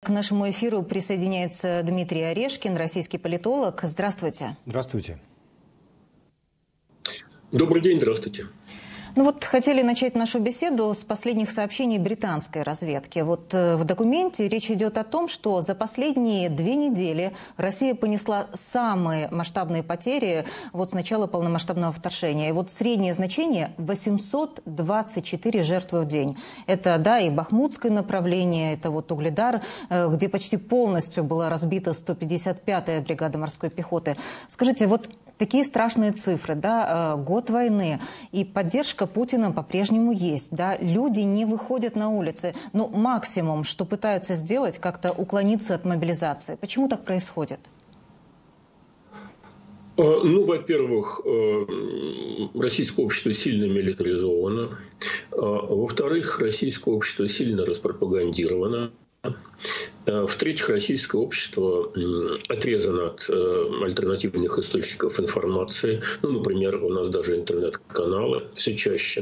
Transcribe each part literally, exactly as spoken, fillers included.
К нашему эфиру присоединяется Дмитрий Орешкин, российский политолог. Здравствуйте. Здравствуйте. Добрый день, здравствуйте. Ну вот хотели начать нашу беседу с последних сообщений британской разведки. Вот э, в документе речь идет о том, что за последние две недели Россия понесла самые масштабные потери вот с начала полномасштабного вторжения. И вот среднее значение восемьсот двадцать четыре жертвы в день. Это, да, и Бахмутское направление, это вот Угледар, э, где почти полностью была разбита сто пятьдесят пятая бригада морской пехоты. Скажите, вот такие страшные цифры, да, год войны, и поддержка Путина по-прежнему есть, да, люди не выходят на улицы, но максимум, что пытаются сделать, как-то уклониться от мобилизации. Почему так происходит? Ну, во-первых, российское общество сильно милитаризовано, во-вторых, российское общество сильно распропагандировано. В-третьих, российское общество отрезано от альтернативных источников информации. Ну, например, у нас даже интернет-каналы все чаще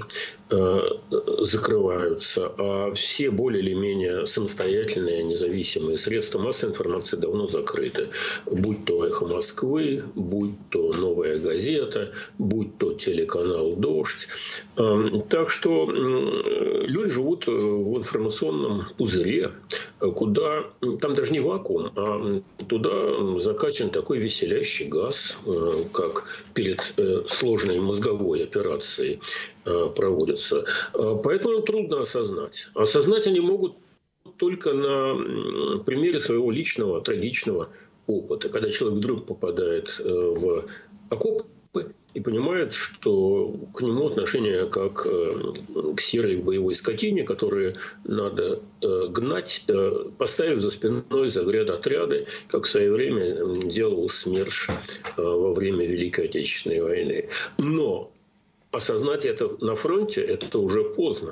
закрываются, а все более или менее самостоятельные, независимые средства массовой информации давно закрыты. Будь то «Эхо Москвы», будь то «Новая газета», будь то телеканал «Дождь». Так что люди живут в информационном пузыре, куда там даже не вакуум, а туда закачан такой веселящий газ, как перед сложной мозговой операцией проводится. Поэтому трудно осознать. Осознать они могут только на примере своего личного трагичного опыта, когда человек вдруг попадает в окоп и понимает, что к нему отношение как к серой боевой скотине, которую надо гнать, поставив за спиной заградотряды, как в свое время делал СМЕРШ во время Великой Отечественной войны. Но осознать это на фронте – это уже поздно.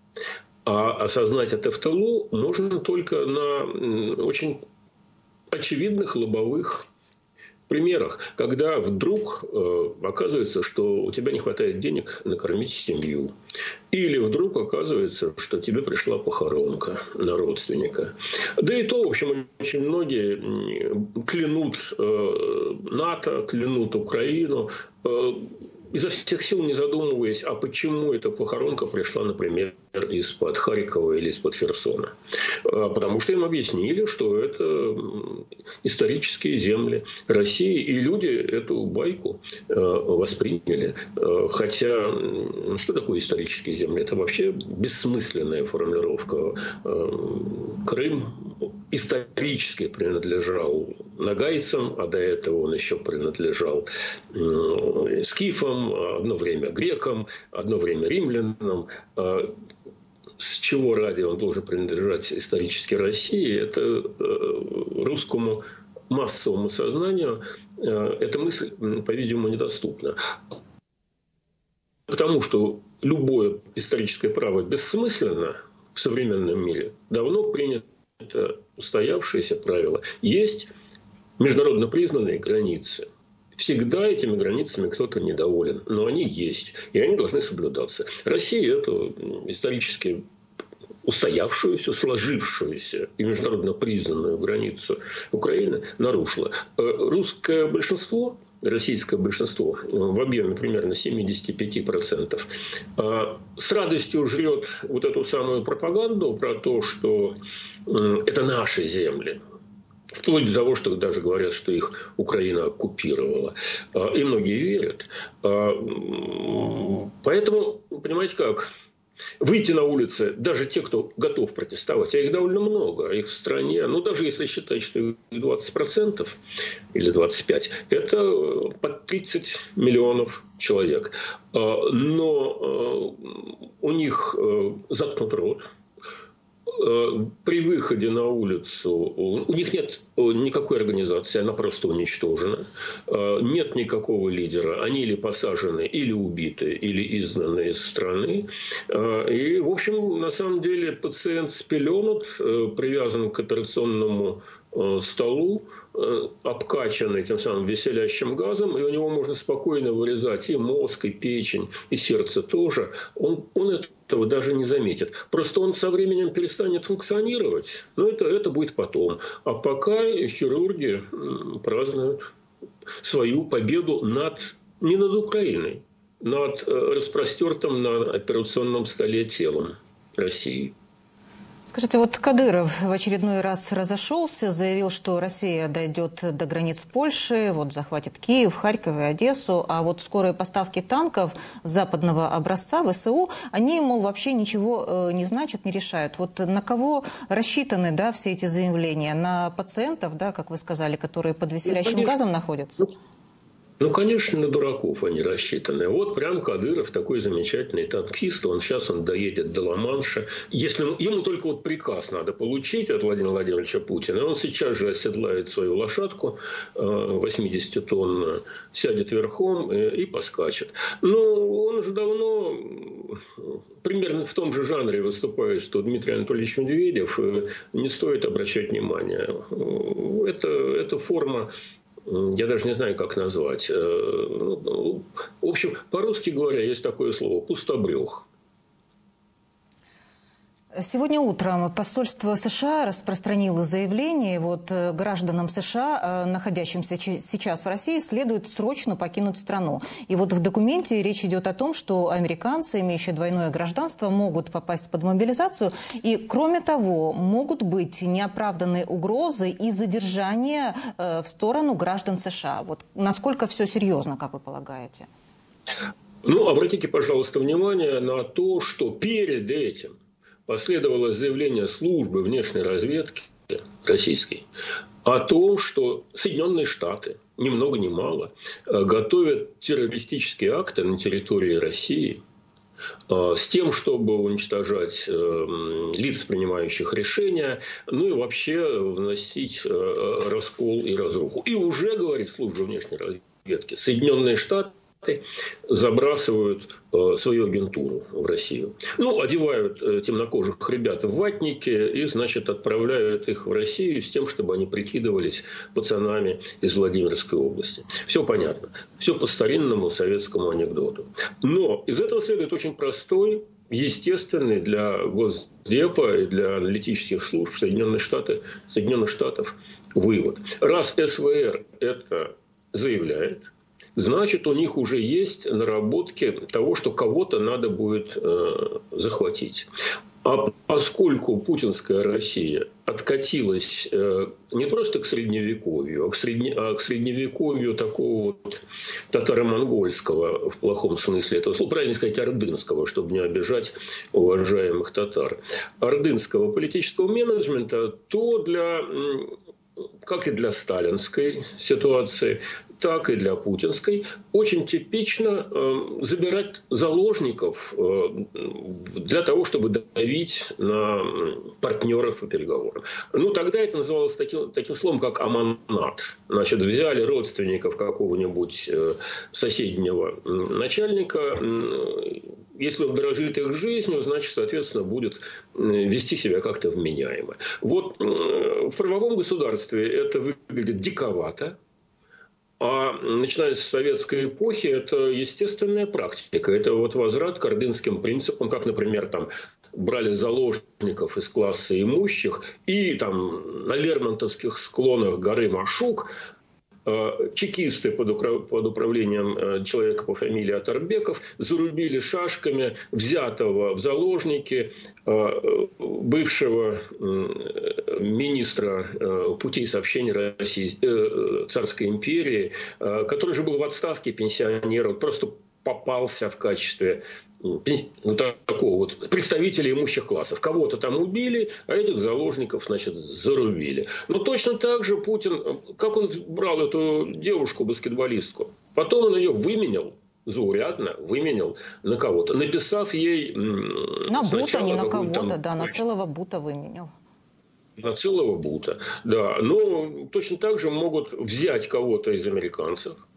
А осознать это в тылу можно только на очень очевидных лобовых примерах, когда вдруг э, оказывается, что у тебя не хватает денег накормить семью. Или вдруг оказывается, что тебе пришла похоронка на родственника. Да и то, в общем, очень многие клянут э, НАТО, клянут Украину, э, изо всех сил не задумываясь, а почему эта похоронка пришла, например, из-под Харькова или из-под Херсона. Потому что им объяснили, что это исторические земли России, и люди эту байку восприняли. Хотя, что такое исторические земли? Это вообще бессмысленная формулировка. Крым исторически принадлежал нагайцам, а до этого он еще принадлежал скифам, одно время грекам, одно время римлянам. С чего ради он должен принадлежать исторически России, это русскому массовому сознанию эта мысль, по-видимому, недоступна. Потому что любое историческое право бессмысленно в современном мире. Давно принято устоявшееся правило. Есть международно признанные границы. Всегда этими границами кто-то недоволен, но они есть, и они должны соблюдаться. Россия эту исторически устоявшуюся, сложившуюся и международно признанную границу Украины нарушила. Русское большинство, российское большинство в объеме примерно семьдесят пять процентов с радостью жрет вот эту самую пропаганду про то, что это наши земли. Вплоть до того, что даже говорят, что их Украина оккупировала. И многие верят. Поэтому, понимаете как, выйти на улицы, даже те, кто готов протестовать, а их довольно много, их в стране, ну даже если считать, что их двадцать процентов или двадцать пять процентов, это под тридцать миллионов человек. Но у них заткнут рот. При выходе на улицу у них нет никакой организации, она просто уничтожена. Нет никакого лидера. Они или посажены, или убиты, или изгнаны из страны. И, в общем, на самом деле пациент спеленут, привязан к операционному столу, обкачанный тем самым веселящим газом, и у него можно спокойно вырезать и мозг, и печень, и сердце тоже. Он, он этого даже не заметит. Просто он со временем перестанет функционировать. Но это, это будет потом. А пока хирурги празднуют свою победу над, не над Украиной, над распростертым на операционном столе телом России. Скажите, вот Кадыров в очередной раз разошелся, заявил, что Россия дойдет до границ Польши, вот захватит Киев, Харьков и Одессу, а вот скорые поставки танков западного образца ВСУ, они, мол, вообще ничего не значат, не решают. Вот на кого рассчитаны, да, все эти заявления? На пациентов, да, как вы сказали, которые под веселящим ну, газом находятся? Ну, конечно, на дураков они рассчитаны. Вот прям Кадыров, такой замечательный танкист, он сейчас он доедет до Ла-Манша. Если ему только вот приказ надо получить от Владимира Владимировича Путина, он сейчас же оседлает свою лошадку восемьдесят тонн, сядет верхом и поскачет. Но он же давно примерно в том же жанре выступает, что Дмитрий Анатольевич Медведев, не стоит обращать внимания. Это, это форма... Я даже не знаю, как назвать. В общем, по-русски говоря, есть такое слово – пустобрех. Сегодня утром посольство США распространило заявление, вот гражданам США, находящимся сейчас в России, следует срочно покинуть страну. И вот в документе речь идет о том, что американцы, имеющие двойное гражданство, могут попасть под мобилизацию. И, кроме того, могут быть неоправданные угрозы и задержания в сторону граждан США. Вот насколько все серьезно, как вы полагаете? Ну, обратите, пожалуйста, внимание на то, что перед этим последовало заявление службы внешней разведки российской о том, что Соединенные Штаты, ни много ни мало, готовят террористические акты на территории России с тем, чтобы уничтожать лиц, принимающих решения, ну и вообще вносить раскол и разруху. И уже, говорит служба внешней разведки, Соединенные Штаты забрасывают э, свою агентуру в Россию. Ну, одевают э, темнокожих ребят в ватники и, значит, отправляют их в Россию с тем, чтобы они прикидывались пацанами из Владимирской области. Все понятно. Все по старинному советскому анекдоту. Но из этого следует очень простой, естественный для Госдепа и для аналитических служб Соединенных Штатов, Соединенных Штатов вывод. Раз СВР это заявляет, значит, у них уже есть наработки того, что кого-то надо будет э, захватить. А поскольку путинская Россия откатилась э, не просто к средневековью, а к, средне, а к средневековью такого вот татаро-монгольского, в плохом смысле этого слова, правильно сказать, ордынского, чтобы не обижать уважаемых татар, ордынского политического менеджмента, то для... как и для сталинской ситуации, так и для путинской, очень типично э, забирать заложников э, для того, чтобы давить на партнеров по переговорам. Ну, тогда это называлось таким, таким словом, как аманат. Значит, взяли родственников какого-нибудь э, соседнего начальника, э, если он дорожит их жизнью, значит, соответственно, будет вести себя как-то вменяемо. Вот в правовом государстве это выглядит диковато. А начиная с советской эпохи, это естественная практика. Это вот возврат к ордынским принципам, как, например, там брали заложников из класса имущих и там на Лермонтовских склонах горы Машук чекисты под управлением человека по фамилии Атарбеков зарубили шашками взятого в заложники бывшего министра путей сообщения России, Царской империи, который же был в отставке, пенсионер, он просто попался в качестве ну, такого вот представителей имущих классов. Кого-то там убили, а этих заложников, значит, зарубили. Но точно так же Путин, как он брал эту девушку-баскетболистку, потом он ее выменял, заурядно выменял на кого-то, написав ей... На Бута, не на кого-то, да, на целого Бута выменял. На целого Бута, да. Но точно так же могут взять кого-то из американцев,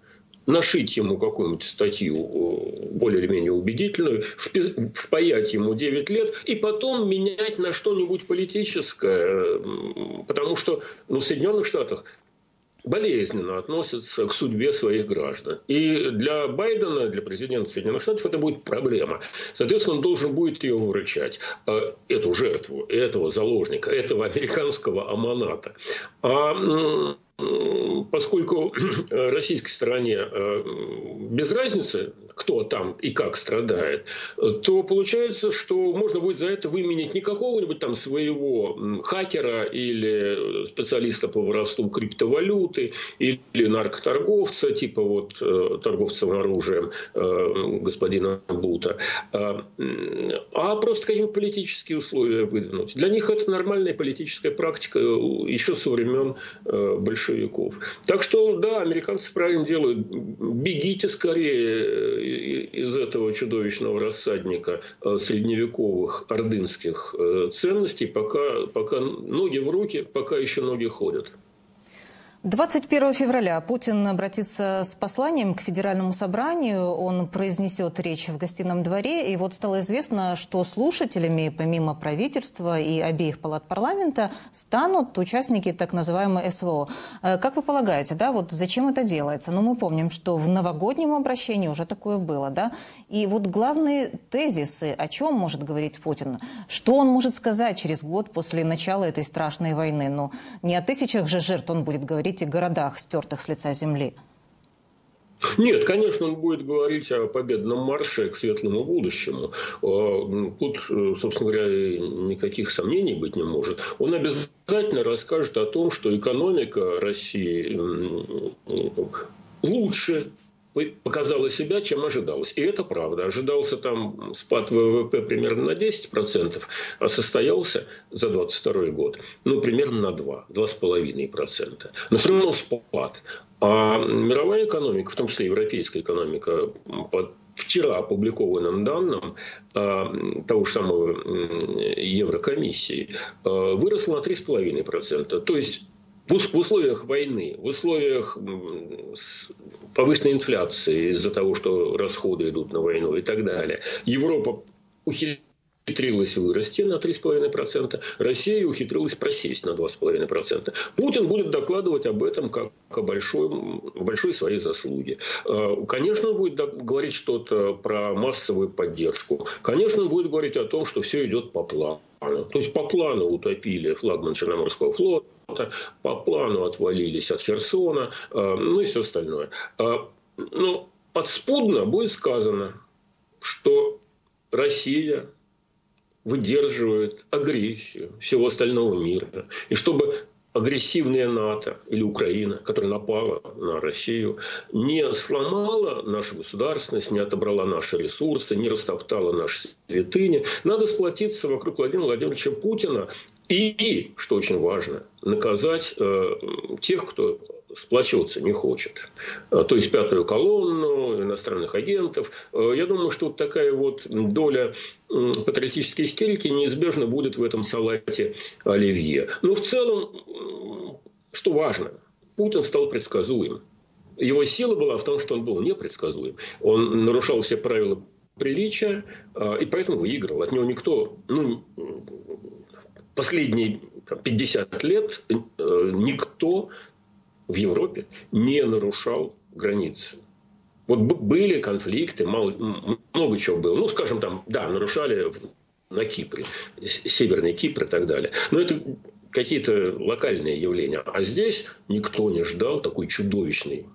нашить ему какую-нибудь статью более или менее убедительную, впаять ему девять лет и потом менять на что-нибудь политическое. Потому что ну, в Соединенных Штатах болезненно относятся к судьбе своих граждан. И для Байдена, для президента Соединенных Штатов, это будет проблема. Соответственно, он должен будет ее выручать, эту жертву, этого заложника, этого американского аманата. А поскольку российской стороне без разницы, кто там и как страдает, то получается, что можно будет за это выменять не какого-нибудь там своего хакера или специалиста по воровству криптовалюты или наркоторговца, типа вот торговца оружием господина Бута, а просто какие-то политические условия выдвинуть. Для них это нормальная политическая практика еще со времен большевиков. Так что, да, американцы правильно делают. Бегите скорее из этого чудовищного рассадника средневековых ордынских ценностей, пока, пока ноги в руки, пока еще ноги ходят. двадцать первого февраля Путин обратится с посланием к Федеральному собранию. Он произнесет речь в Гостином дворе. И вот стало известно, что слушателями, помимо правительства и обеих палат парламента, станут участники так называемой СВО. Как вы полагаете, да, вот зачем это делается? Ну, мы помним, что в новогоднем обращении уже такое было, да? И вот главные тезисы, о чем может говорить Путин? Что он может сказать через год после начала этой страшной войны? Ну, не о тысячах же жертв он будет говорить, и городах, стертых с лица земли. Нет, конечно, он будет говорить о победном марше к светлому будущему. Тут, собственно говоря, никаких сомнений быть не может. Он обязательно расскажет о том, что экономика России лучше показала себя, чем ожидалось. И это правда. Ожидался там спад ВВП примерно на десять процентов, а состоялся за двадцать второй год ну, примерно на два, два с половиной процента. Но все равно спад. А мировая экономика, в том числе европейская экономика, по вчера опубликованным данным того же самого Еврокомиссии, выросла на три с половиной процента. То есть в условиях войны, в условиях повышенной инфляции из-за того, что расходы идут на войну и так далее, Европа ухитрилась вырасти на три с половиной процента, Россия ухитрилась просесть на два с половиной процента. Путин будет докладывать об этом как о большой, большой своей заслуге. Конечно, он будет говорить что-то про массовую поддержку. Конечно, он будет говорить о том, что все идет по плану. То есть по плану утопили флагман Черноморского флота, по плану отвалились от Херсона, ну и все остальное. Но подспудно будет сказано, что Россия выдерживает агрессию всего остального мира. И чтобы агрессивная НАТО или Украина, которая напала на Россию, не сломала нашу государственность, не отобрала наши ресурсы, не растоптала наши святыни, надо сплотиться вокруг Владимира Владимировича Путина и, что очень важно, наказать э, тех, кто сплачиваться не хочет. То есть пятую колонну, иностранных агентов. Я думаю, что вот такая вот доля патриотической истерики неизбежно будет в этом салате оливье. Но в целом, что важно, Путин стал предсказуем. Его сила была в том, что он был непредсказуем. Он нарушал все правила приличия и поэтому выиграл. От него никто, ну, последние пятьдесят лет никто в Европе не нарушал границы. Вот были конфликты, мало, много чего было. Ну, скажем, там, да, нарушали на Кипре, Северный Кипр и так далее. Но это какие-то локальные явления. А здесь никто не ждал такой чудовищной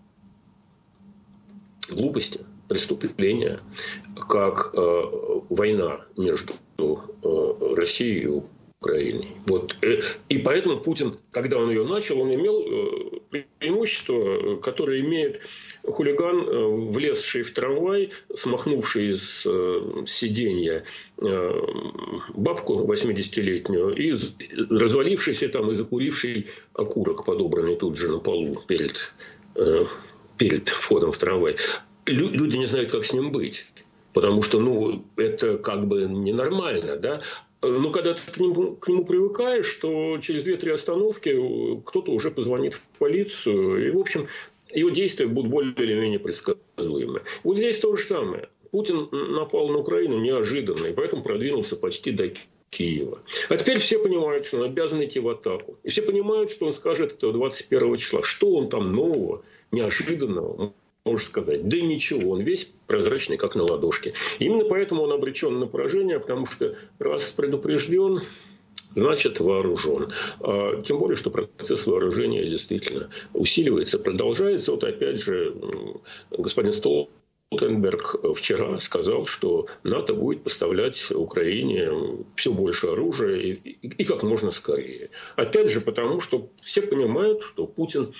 глупости, преступления, как э, война между э, Россией и Украине. Вот. И поэтому Путин, когда он ее начал, он имел преимущество, которое имеет хулиган, влезший в трамвай, смахнувший с сиденья бабку восьмидесятилетнюю и развалившийся там и закуривший окурок, подобранный тут же на полу перед, перед входом в трамвай. Люди не знают, как с ним быть. Потому что, ну, это как бы ненормально, да? Но когда ты к нему, к нему привыкаешь, что через две-три остановки кто-то уже позвонит в полицию. И, в общем, его действия будут более или менее предсказуемы. Вот здесь то же самое. Путин напал на Украину неожиданно, и поэтому продвинулся почти до Киева. А теперь все понимают, что он обязан идти в атаку. И все понимают, что он скажет этого двадцать первого числа. Что он там нового, неожиданного может сказать? Да ничего, он весь прозрачный, как на ладошке. И именно поэтому он обречен на поражение, потому что раз предупрежден, значит вооружен. А, тем более, что процесс вооружения действительно усиливается, продолжается. Вот опять же господин Столтенберг вчера сказал, что НАТО будет поставлять Украине все больше оружия и, и, и как можно скорее. Опять же потому, что все понимают, что Путин,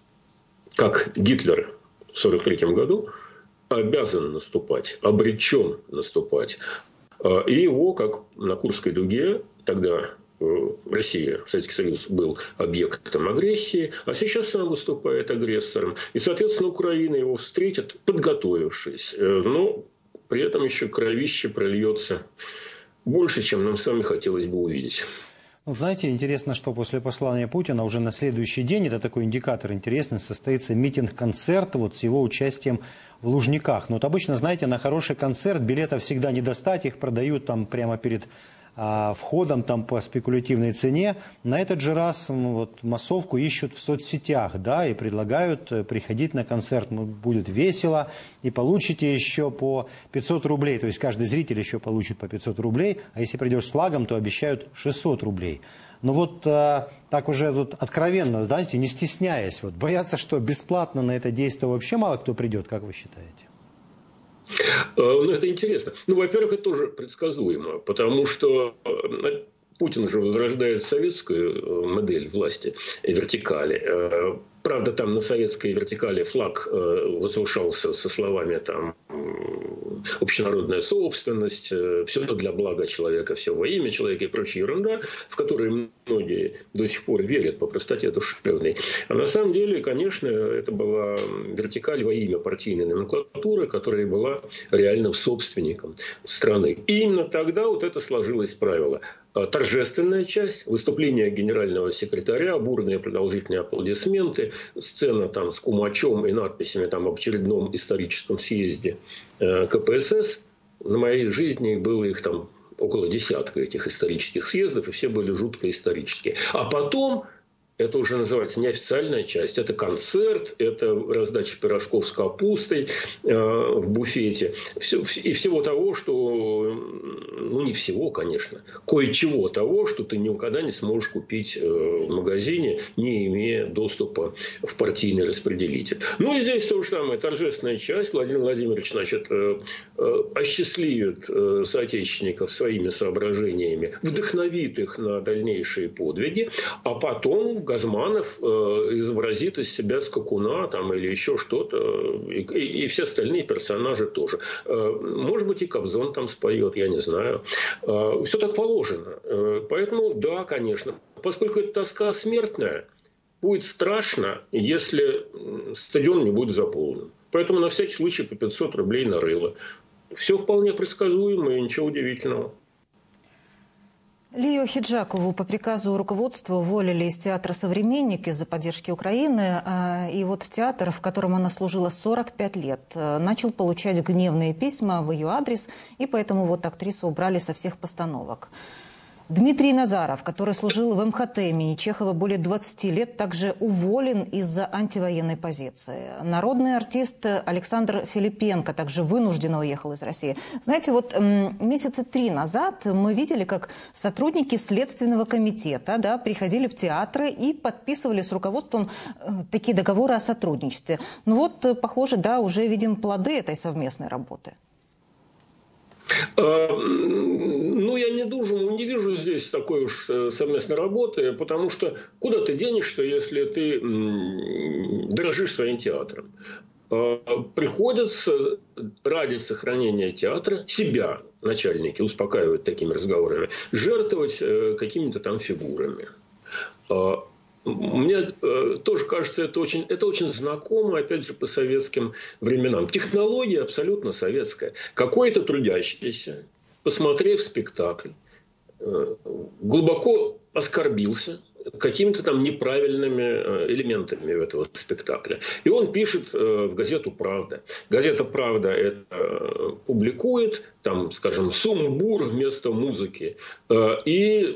как Гитлер в сорок третьем году, обязан наступать, обречен наступать. И его, как на Курской дуге, тогда Россия, Советский Союз был объектом агрессии, а сейчас сам выступает агрессором. И, соответственно, Украина его встретит, подготовившись. Но при этом еще кровище прольется больше, чем нам сами хотелось бы увидеть. Ну, знаете, интересно, что после послания Путина уже на следующий день, это такой индикатор интересный, состоится митинг-концерт вот с его участием в Лужниках. Но вот обычно, знаете, на хороший концерт билетов всегда не достать, их продают там прямо перед а, входом там по спекулятивной цене. На этот же раз вот, массовку ищут в соцсетях, да, и предлагают приходить на концерт. Ну, будет весело, и получите еще по пятьсот рублей. То есть каждый зритель еще получит по пятьсот рублей, а если придешь с флагом, то обещают шестьсот рублей. Но вот а, так уже вот откровенно, знаете, не стесняясь, вот, боятся, что бесплатно на это действие вообще мало кто придет, как вы считаете? Ну, это интересно. Ну, во-первых, это тоже предсказуемо, потому что Путин же возрождает советскую модель власти, вертикали. Правда, там на советской вертикали флаг возвышался со словами там общенародная собственность, все для блага человека, все во имя человека и прочая ерунда, в которой многие до сих пор верят по простоте душевной. А на самом деле, конечно, это была вертикаль во имя партийной номенклатуры, которая была реальным собственником страны. И именно тогда вот это сложилось правило. Торжественная часть, выступление генерального секретаря, бурные продолжительные аплодисменты, сцена там с кумачом и надписями там об очередном историческом съезде ка пэ эс эс. На моей жизни было их там около десятка, этих исторических съездов, и все были жутко исторические. А потом... Это уже называется неофициальная часть. Это концерт, это раздача пирожков с капустой э, в буфете. Все, и всего того, что... Ну, не всего, конечно. Кое-чего того, что ты никогда не сможешь купить э, в магазине, не имея доступа в партийный распределитель. Ну, и здесь то же самое. Торжественная часть. Владимир Владимирович, значит, э, э, осчастливит э, соотечественников своими соображениями, вдохновит их на дальнейшие подвиги, а потом Газманов э, изобразит из себя скакуна там, или еще что-то, и, и, и все остальные персонажи тоже. Э, может быть, и Кобзон там споет, я не знаю. Э, все так положено. Э, поэтому, да, конечно. Поскольку это тоска смертная, будет страшно, если стадион не будет заполнен. Поэтому на всякий случай по пятьсот рублей нарыло. Все вполне предсказуемо и ничего удивительного. Лию Хиджакову по приказу руководства уволили из театра «Современник» из-за поддержки Украины. И вот театр, в котором она служила сорок пять лет, начал получать гневные письма в ее адрес, и поэтому вот актрису убрали со всех постановок. Дмитрий Назаров, который служил в эм ха тэ имени Чехова более двадцати лет, также уволен из-за антивоенной позиции. Народный артист Александр Филипенко также вынужденно уехал из России. Знаете, вот месяца три назад мы видели, как сотрудники Следственного комитета, да, приходили в театры и подписывали с руководством такие договоры о сотрудничестве. Ну вот, похоже, да, уже видим плоды этой совместной работы. Ну, я не, думаю, не вижу здесь такой уж совместной работы, потому что куда ты денешься, если ты дорожишь своим театром? Приходится ради сохранения театра себя, начальники успокаивают такими разговорами, жертвовать какими-то там фигурами. Мне э, тоже кажется, это очень, это очень знакомо, опять же, по советским временам. Технология абсолютно советская. Какой-то трудящийся, посмотрев спектакль, э, глубоко оскорбился какими-то там неправильными элементами этого спектакля. И он пишет в газету «Правда». Газета «Правда» это публикует, там, скажем, сумбур вместо музыки. И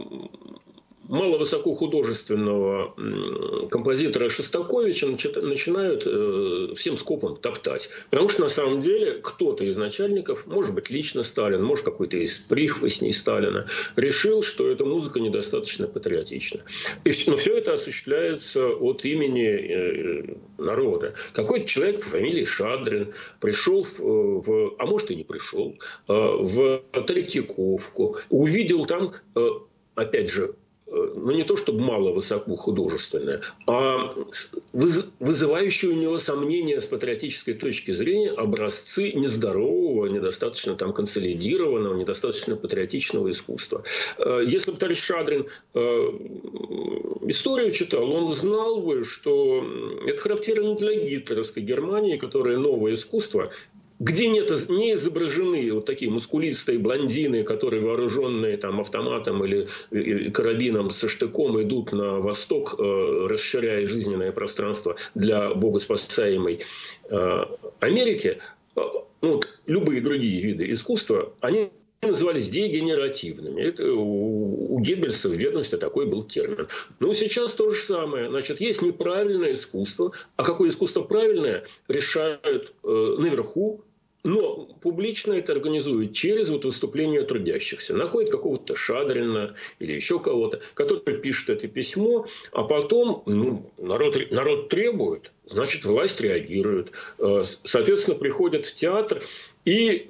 маловысокохудожественного композитора Шостаковича начинают всем скопом топтать. Потому что на самом деле кто-то из начальников, может быть лично Сталин, может какой-то из прихвостней Сталина, решил, что эта музыка недостаточно патриотична. Но все это осуществляется от имени народа. Какой-то человек по фамилии Шадрин пришел, в, а может и не пришел, в Третьяковку, увидел там, опять же, ну, не то чтобы мало высоко художественное, а вызывающие у него сомнения с патриотической точки зрения образцы нездорового, недостаточно там консолидированного, недостаточно патриотичного искусства. Если бы товарищ Шадрин историю читал, он знал бы, что это характерно для гитлеровской Германии, которая новое искусство, где нет, не изображены вот такие мускулистые блондины, которые, вооруженные там, автоматом или карабином со штыком, идут на восток, э, расширяя жизненное пространство для богоспасаемой э, Америки. Ну, любые другие виды искусства, они назывались дегенеративными. Это у, у Геббельса в ведомстве такой был термин. Но сейчас то же самое. Значит, есть неправильное искусство. А какое искусство правильное, решают э, наверху. Но публично это организуют через вот выступления трудящихся. Находят какого-то Шадрина или еще кого-то, который пишет это письмо, а потом ну, народ, народ требует, значит, власть реагирует. Соответственно, приходят в театр, и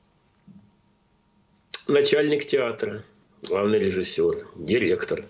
начальник театра, главный режиссер, директор,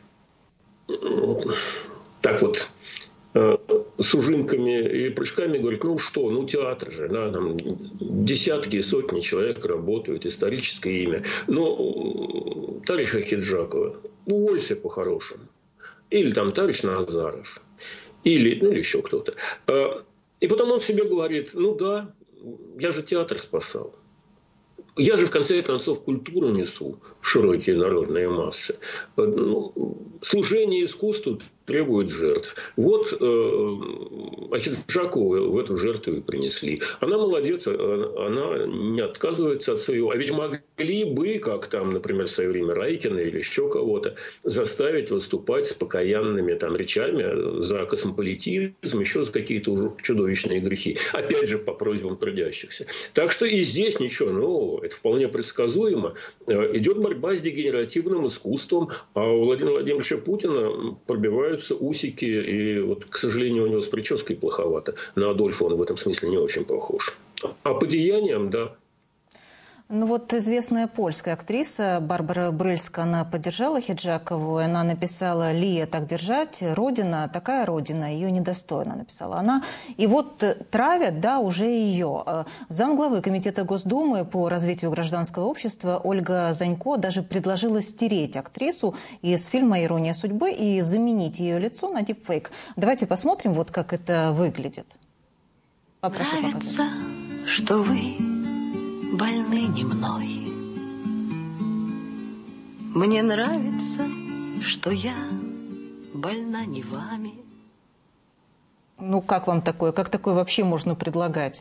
так вот, с ужинками и прыжками говорит, ну что, ну театр же, да, там десятки и сотни человек работают, историческое имя. Но товарищ Ахиджакова, уволься по-хорошему. Или там товарищ Назаров. Или, ну, или еще кто-то. И потом он себе говорит, ну да, я же театр спасал. Я же, в конце концов, культуру несу в широкие народные массы. Служение искусству требует жертв. Вот э, Ахиджакову в эту жертву и принесли. Она молодец, она не отказывается от своего. А ведь могли бы, как там, например, в свое время Райкина или еще кого-то, заставить выступать с покаянными там, речами за космополитизм, еще за какие-то чудовищные грехи. Опять же, по просьбам трудящихся. Так что и здесь ничего нового. Это вполне предсказуемо. Идет борьба с дегенеративным искусством, а у Владимира Владимировича Путина пробивают усики, и вот, к сожалению, у него с прической плоховато. На Адольфа он в этом смысле не очень похож. А по деяниям, да. Ну вот известная польская актриса Барбара Брыльска, она поддержала Ахиджакову, она написала «Лия, так держать, Родина, такая Родина, ее недостойна», написала она. И вот травят, да, уже ее. Замглавы Комитета Госдумы по развитию гражданского общества Ольга Занько даже предложила стереть актрису из фильма «Ирония судьбы» и заменить ее лицо на дипфейк. Давайте посмотрим, вот как это выглядит. Попрошу Нравится, показать. Что вы больны не мной. Мне нравится, что я больна не вами. Ну, как вам такое? Как такое вообще можно предлагать?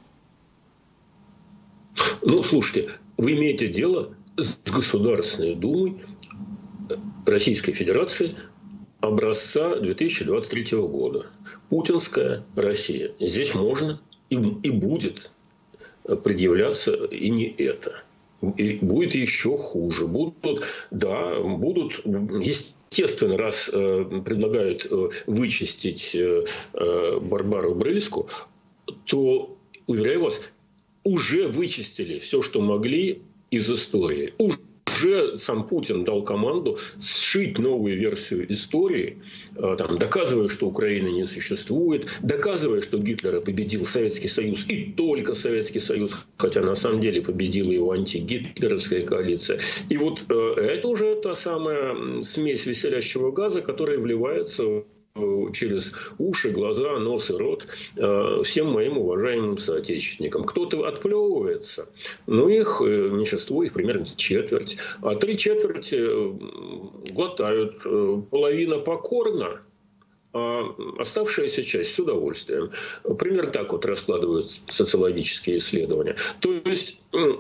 Ну, слушайте, вы имеете дело с Государственной Думой Российской Федерации образца две тысячи двадцать третьего года. Путинская Россия. Здесь можно и, и будет предъявляться и не это. И будет еще хуже. Будут, да, будут, естественно, раз э, предлагают э, вычистить э, Барбару Брыльску, то, уверяю вас, уже вычистили все, что могли из истории. Уже сам Путин дал команду сшить новую версию истории, там, доказывая, что Украины не существует, доказывая, что Гитлера победил Советский Союз и только Советский Союз, хотя на самом деле победила его антигитлеровская коалиция. И вот э, это уже та самая смесь веселящего газа, которая вливается через уши, глаза, нос и рот всем моим уважаемым соотечественникам. Кто-то отплевывается, но их меньшинство, их примерно четверть, а три четверти глотают. Половина покорна, а оставшаяся часть с удовольствием. Примерно так вот раскладывают социологические исследования. То есть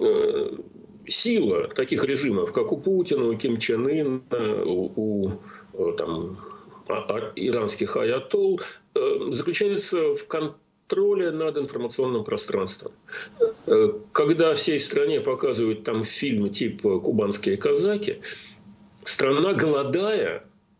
сила таких режимов, как у Путина, у Ким Чен Ына, у, у там, иранских аятолл, заключается в контроле над информационным пространством. Когда всей стране показывают там фильмы типа «Кубанские казаки», страна, голодая,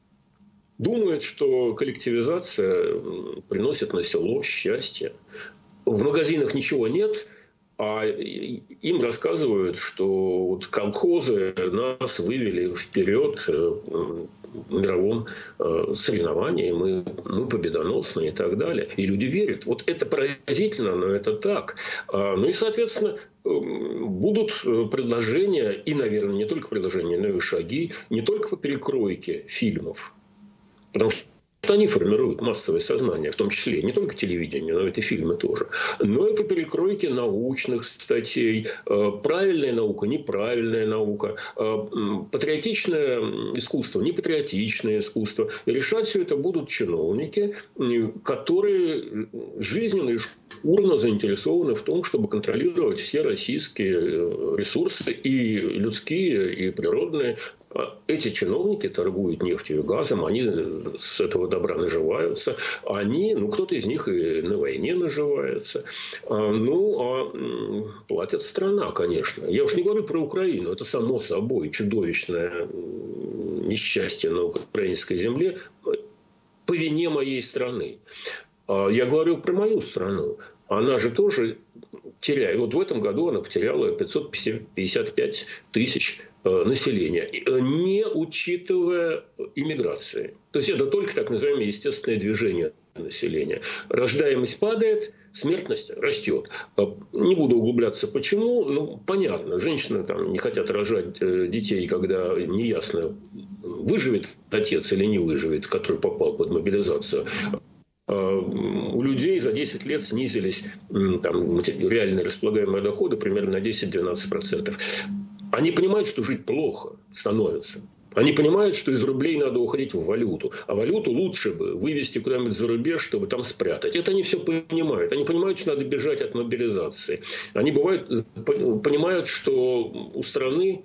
думает, что коллективизация приносит на село счастье. В магазинах ничего нет, а им рассказывают, что вот колхозы нас вывели вперед в мировом соревновании, мы, мы победоносны и так далее. И люди верят. Вот это поразительно, но это так. Ну и, соответственно, будут предложения, и, наверное, не только предложения, но и шаги, не только по перекройке фильмов, потому что они формируют массовое сознание, в том числе не только телевидение, но и фильмы тоже, но и по перекройке научных статей, правильная наука, неправильная наука, патриотичное искусство, непатриотичное искусство. И решать все это будут чиновники, которые жизненно и шкурно заинтересованы в том, чтобы контролировать все российские ресурсы, и людские, и природные. Эти чиновники торгуют нефтью и газом, они с этого добра наживаются. Они, ну, кто-то из них и на войне наживается. Ну, а платит страна, конечно. Я уж не говорю про Украину. Это само собой чудовищное несчастье на украинской земле по вине моей страны. Я говорю про мою страну. Она же тоже теряет. Вот в этом году она потеряла пятьсот пятьдесят пять тысяч населения, не учитывая иммиграции. То есть это только так называемое естественное движение населения. Рождаемость падает, смертность растет. Не буду углубляться, почему. Ну, понятно. Женщины там не хотят рожать детей, когда неясно, выживет отец или не выживет, который попал под мобилизацию. У людей за десять лет снизились там, реальные располагаемые доходы примерно на десять-двенадцать процентов. Они понимают, что жить плохо становится. Они понимают, что из рублей надо уходить в валюту. А валюту лучше бы вывести куда-нибудь за рубеж, чтобы там спрятать. Это они все понимают. Они понимают, что надо бежать от мобилизации. Они бывают, понимают, что у страны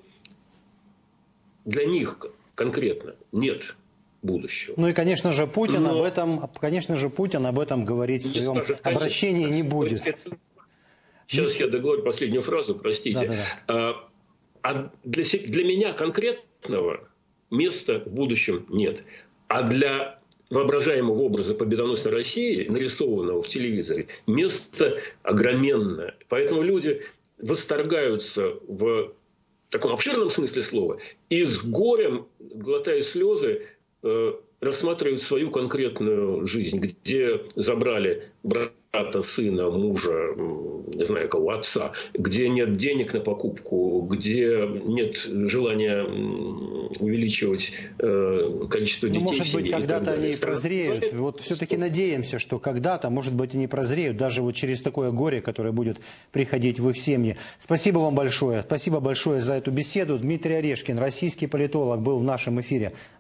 для них конкретно нет будущего. Ну и, конечно же, Путин Но... об этом, конечно же, Путин об этом говорить в своем скажет, обращении не будет. Это... Сейчас я договорю последнюю фразу, простите. Да, да, да. А для, для меня конкретного места в будущем нет. А для воображаемого образа победоносной России, нарисованного в телевизоре, место огроменное. Поэтому люди восторгаются в таком обширном смысле слова и с горем, глотая слезы, рассматривают свою конкретную жизнь, где забрали брата, сына, мужа, не знаю кого, отца, где нет денег на покупку, где нет желания увеличивать э, количество детей. Ну, может быть, когда-то они прозреют. Это... Вот все-таки надеемся, что когда-то, может быть, они прозреют, даже вот через такое горе, которое будет приходить в их семьи. Спасибо вам большое. Спасибо большое за эту беседу. Дмитрий Орешкин, российский политолог, был в нашем эфире.